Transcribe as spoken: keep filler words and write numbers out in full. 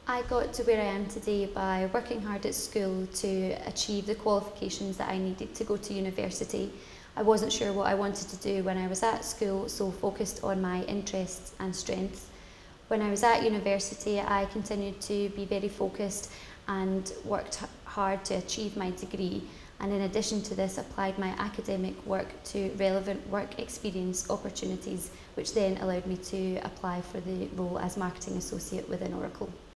I got to where I am today by working hard at school to achieve the qualifications that I needed to go to university. I wasn't sure what I wanted to do when I was at school, so focused on my interests and strengths. When I was at university, I continued to be very focused and worked hard to achieve my degree, and in addition to this applied my academic work to relevant work experience opportunities, which then allowed me to apply for the role as marketing associate within Oracle.